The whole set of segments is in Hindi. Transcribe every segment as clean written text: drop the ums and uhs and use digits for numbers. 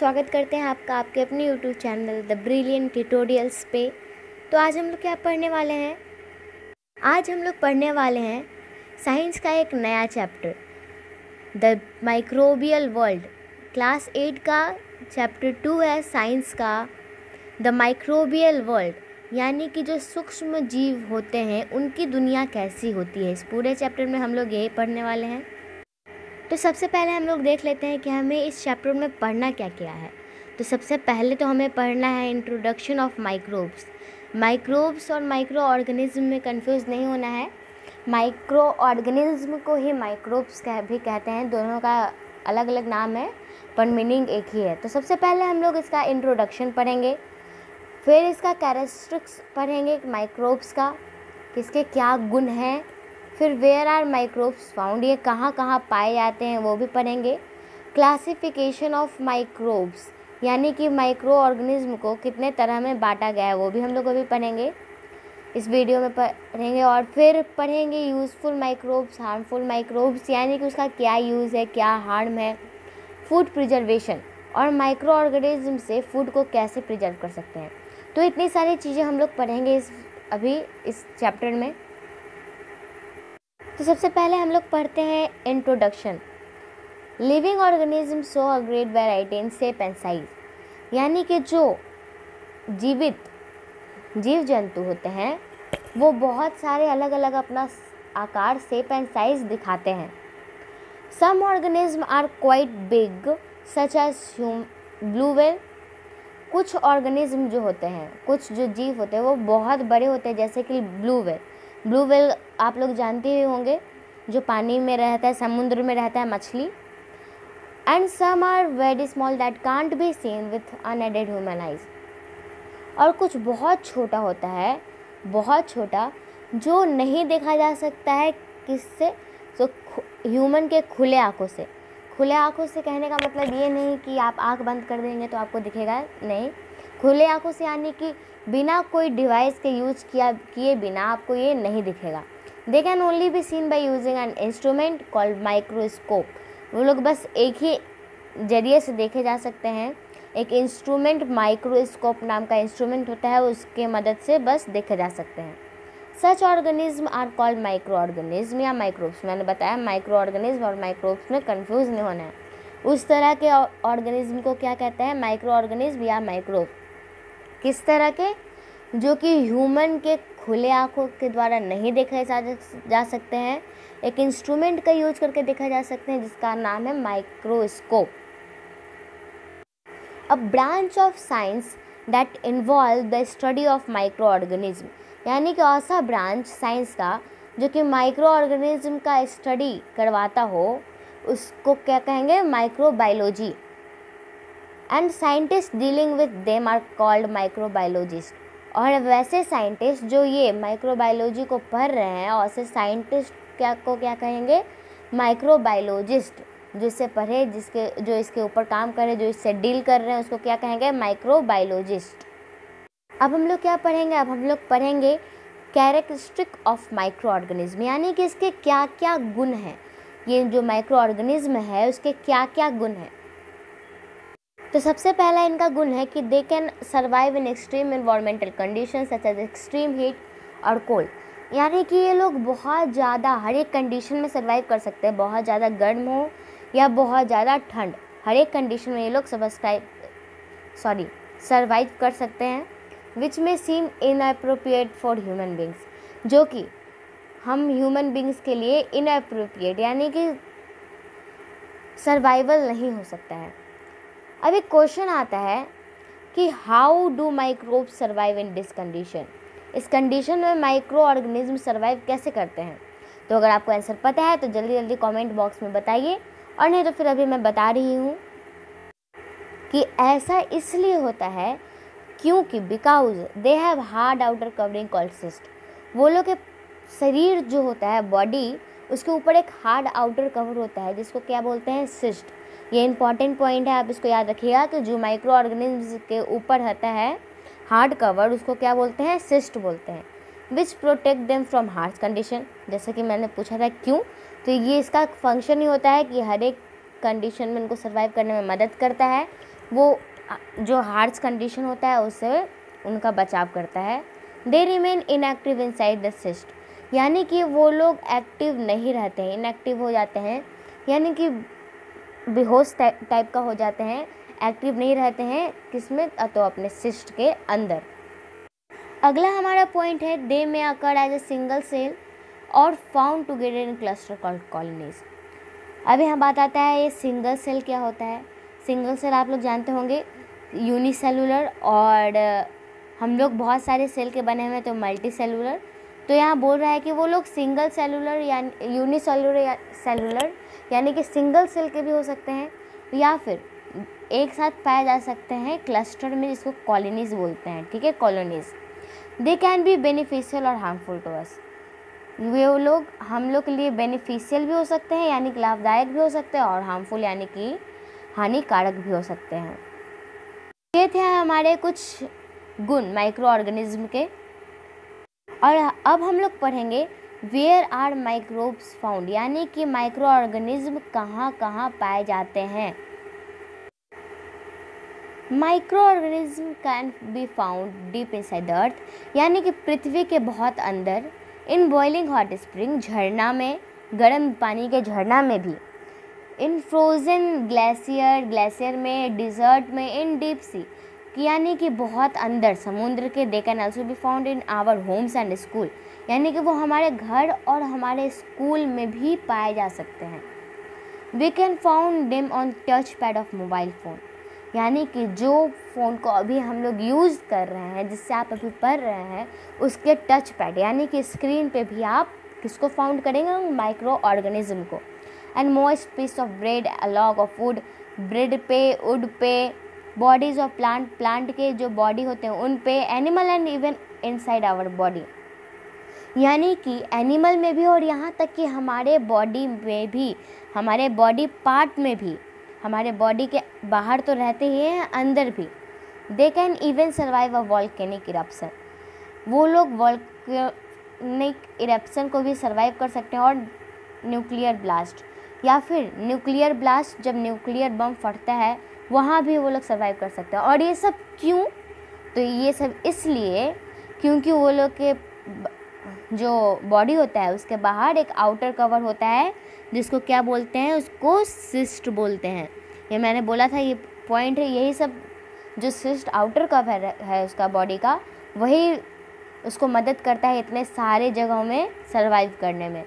स्वागत करते हैं आपका आपके अपने YouTube channel The Brilliant Tutorials पे। तो आज हम लोग क्या पढ़ने वाले हैं? आज हम लोग पढ़ने वाले हैं साइंस का एक नया chapter, the microbial world. Class 8 का चैप्टर 2 है साइंस का, द माइक्रोबियल वर्ल्ड, यानी कि जो सूक्ष्म जीव होते हैं उनकी दुनिया कैसी होती है। इस पूरे चैप्टर में हम लोग यही पढ़ने वाले हैं। तो सबसे पहले हम लोग देख लेते हैं कि हमें इस चैप्टर में पढ़ना क्या क्या है। तो सबसे पहले तो हमें पढ़ना है इंट्रोडक्शन ऑफ माइक्रोब्स। माइक्रोब्स और माइक्रो ऑर्गेनिज्म में कंफ्यूज नहीं होना है। माइक्रो ऑर्गेनिज्म को ही माइक्रोब्स भी कहते हैं, दोनों का अलग अलग नाम है पर मीनिंग एक ही है। तो सबसे पहले हम लोग इसका इंट्रोडक्शन पढ़ेंगे, फिर इसका कैरेक्टरिस्टिक्स पढ़ेंगे माइक्रोब्स का, किसके क्या गुण हैं, फिर वेयर आर माइक्रोब्स फाउंड, ये कहाँ कहाँ पाए जाते हैं वो भी पढ़ेंगे। क्लासिफिकेशन ऑफ माइक्रोब्स, यानी कि माइक्रो ऑर्गेनिज्म को कितने तरह में बांटा गया है वो भी हम लोग अभी पढ़ेंगे, इस वीडियो में पढ़ेंगे। और फिर पढ़ेंगे यूज़फुल माइक्रोब्स, हार्मफुल माइक्रोब्स, यानी कि उसका क्या यूज़ है, क्या हार्म है, फूड प्रिजर्वेशन और माइक्रो ऑर्गेनिज्म से फूड को कैसे प्रिजर्व कर सकते हैं। तो इतनी सारी चीज़ें हम लोग पढ़ेंगे अभी इस चैप्टर में। तो सबसे पहले हम लोग पढ़ते हैं introduction. Living organism show a great variety in shape and size, यानी कि जो जीवित जीव जंतु होते हैं वो बहुत सारे अलग अलग अपना आकार, शेप एंड साइज दिखाते हैं। Some organism are quite big such as blue whale, कुछ ऑर्गेनिज्म जो होते हैं, कुछ जो जीव होते हैं वो बहुत बड़े होते हैं, जैसे कि ब्लू व्हेल। ब्लू व्हेल आप लोग जानते ही होंगे, जो पानी में रहता है, समुद्र में रहता है मछली। And some are very small that can't be seen with unaided human eyes, और कुछ बहुत छोटा होता है, बहुत छोटा, जो नहीं देखा जा सकता है किससे, तो ह्यूमन के खुले आँखों से। खुले आँखों से कहने का मतलब ये नहीं कि आप आँख बंद कर देंगे तो आपको दिखेगा, नहीं, खुले आँखों से यानी कि बिना कोई डिवाइस के यूज किए बिना आपको ये नहीं दिखेगा। They can only be seen by using an instrument called microscope, वो लोग बस एक ही जरिए से देखे जा सकते हैं, एक इंस्ट्रूमेंट, माइक्रोस्कोप नाम का इंस्ट्रूमेंट होता है, उसके मदद से बस देखे जा सकते हैं। Such organism are called micro organism या माइक्रोब्स। मैंने बताया माइक्रो ऑर्गेनिज्म और माइक्रोब्स में कंफ्यूज नहीं होना है। उस तरह के ऑर्गेनिज्म को क्या कहते हैं, माइक्रो ऑर्गेनिज्म या माइक्रोब। किस तरह के, जो कि ह्यूमन के खुले आँखों के द्वारा नहीं देखे जा सकते हैं, एक इंस्ट्रूमेंट का यूज करके देखा जा सकते हैं जिसका नाम है microscope. A branch of science that involve the study of micro organism, यानी कि ऐसा ब्रांच साइंस का जो कि माइक्रो ऑर्गेनिज्म का स्टडी करवाता हो, उसको क्या कहेंगे, microbiology. And scientist dealing with them are called microbiologist, और वैसे साइंटिस्ट जो ये माइक्रोबायोलॉजी को पढ़ रहे हैं, और ऐसे साइंटिस्ट क्या कहेंगे, माइक्रोबायोलॉजिस्ट। जो इसे पढ़े, जो इसके ऊपर काम करे, जो इससे डील कर रहे हैं, उसको क्या कहेंगे, माइक्रोबायोलॉजिस्ट। अब हम लोग क्या पढ़ेंगे, अब हम लोग पढ़ेंगे कैरेक्टरिस्टिक ऑफ माइक्रो ऑर्गेनिज्म, यानी कि इसके क्या क्या गुण हैं, ये जो माइक्रो ऑर्गेनिज्म है उसके क्या क्या गुण हैं। तो सबसे पहला इनका गुण है कि they can survive in extreme environmental condition such as extreme heat और कोल्ड, यानी कि ये लोग बहुत ज़्यादा हर एक कंडीशन में सर्वाइव कर सकते हैं, बहुत ज़्यादा गर्म हो या बहुत ज़्यादा ठंड, हर एक कंडीशन में ये लोग सर्वाइव कर सकते हैं। Which may seem inappropriate for human beings, जो कि हम ह्यूमन बींग्स के लिए इनअप्रोप्रिएट, यानी कि सर्वाइवल नहीं हो सकता है। अब एक क्वेश्चन आता है कि how do microbe survive in this condition, इस कंडीशन में माइक्रो ऑर्गेनिज्म सर्वाइव कैसे करते हैं। तो अगर आपको आंसर पता है तो जल्दी जल्दी कमेंट बॉक्स में बताइए, और नहीं तो फिर अभी मैं बता रही हूँ कि ऐसा इसलिए होता है क्योंकि because they have hard outer covering called cyst, वो लोग के शरीर जो होता है, बॉडी, उसके ऊपर एक हार्ड आउटर कवर होता है जिसको क्या बोलते हैं, सिस्ट। ये इंपॉर्टेंट पॉइंट है, आप इसको याद रखिएगा कि जो माइक्रो ऑर्गेनिज्म के ऊपर रहता है हार्ड कवर, उसको क्या बोलते हैं, सिस्ट बोलते हैं। Which protect them from harsh condition, जैसे कि मैंने पूछा था क्यों, तो ये इसका फंक्शन ही होता है कि हर एक कंडीशन में उनको सर्वाइव करने में मदद करता है। वो जो हार्श कंडीशन होता है उससे उनका बचाव करता है। They remain inactive inside the cyst, यानी कि वो लोग एक्टिव नहीं रहते हैं, इनएक्टिव हो जाते हैं, यानी कि बेहोश टाइप का हो जाते हैं, एक्टिव नहीं रहते हैं किसमें, तो अपने सिस्ट के अंदर। अगला हमारा पॉइंट है they may occur as a single cell और found together in cluster called colonies. अभी हम बात आता है ये सिंगल सेल क्या होता है। सिंगल सेल आप लोग जानते होंगे यूनिसेलुलर, और हम लोग बहुत सारे सेल के बने हुए हैं तो मल्टी सेलुलर। तो यहाँ बोल रहा है कि वो लोग सिंगल सेलुलर यानी यूनिसेलुलर यानी कि सिंगल सेल के भी हो सकते हैं, या फिर एक साथ पाए जा सकते हैं क्लस्टर में, जिसको कॉलोनीज बोलते हैं। ठीक है, colonies. They can be beneficial और हार्मफुल टू अस। वो लोग हम लोग के लिए बेनिफिशियल भी हो सकते हैं यानी कि लाभदायक भी हो सकते हैं, और हार्मफुल यानी कि हानिकारक भी हो सकते हैं। ये थे हमारे कुछ गुण माइक्रो ऑर्गेनिज्म के। और अब हम लोग पढ़ेंगे वेयर आर माइक्रोब्स फाउंड, यानी कि माइक्रो ऑर्गेनिज्म कहाँ कहाँ पाए जाते हैं। Micro organism can be found deep inside the earth, यानी कि पृथ्वी के बहुत अंदर, इन बॉइलिंग हॉट स्प्रिंग, झरना में, गर्म पानी के झरना में भी, इन फ्रोज़न ग्लेशियर में, डिज़र्ट में, इन डीप सी, यानी कि बहुत अंदर समुद्र के। They can also be found in our homes and school, यानी कि वो हमारे घर और हमारे स्कूल में भी पाए जा सकते हैं। We can found them on touch pad of mobile phone, यानी कि जो फ़ोन को अभी हम लोग यूज़ कर रहे हैं, जिससे आप अभी पढ़ रहे हैं, उसके टच पैड यानी कि स्क्रीन पे भी आप किसको फाउंड करेंगे, माइक्रो ऑर्गेनिज्म को। And most piece of bread, a log of wood, bread पे, वुड पे, बॉडीज ऑफ प्लांट के जो बॉडी होते हैं उन पे, animal and even inside our body, यानी कि एनिमल में भी और यहाँ तक कि हमारे बॉडी में भी, हमारे बॉडी पार्ट में भी, हमारे बॉडी के बाहर तो रहते ही हैं, अंदर भी। They can even survive a volcanic eruption, वो लोग वॉल्केनिक इरप्शन को भी सर्वाइव कर सकते हैं, और न्यूक्लियर ब्लास्ट, या फिर न्यूक्लियर ब्लास्ट जब न्यूक्लियर बम फटता है वहाँ भी वो लोग सर्वाइव कर सकते हैं। और ये सब क्यों, तो ये सब इसलिए क्योंकि वो लोग के जो बॉडी होता है उसके बाहर एक आउटर कवर होता है, जिसको क्या बोलते हैं, उसको सिस्ट बोलते हैं। ये मैंने बोला था, ये पॉइंट है, यही सब जो सिस्ट आउटर कवर है उसका बॉडी का, वही उसको मदद करता है इतने सारे जगहों में सर्वाइव करने में।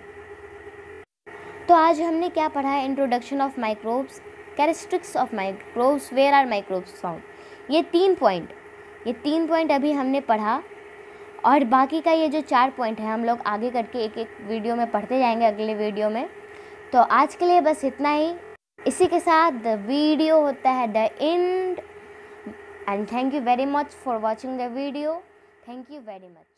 तो आज हमने क्या पढ़ा है, introduction of microbes, characteristics of microbes, where are microbes found, ये तीन पॉइंट अभी हमने पढ़ा। और बाकी का ये जो 4 पॉइंट है हम लोग आगे करके एक एक वीडियो में पढ़ते जाएंगे, अगले वीडियो में। तो आज के लिए बस इतना ही। इसी के साथ द वीडियो होता है the end, end thank you very much for watching the video. Thank you very much.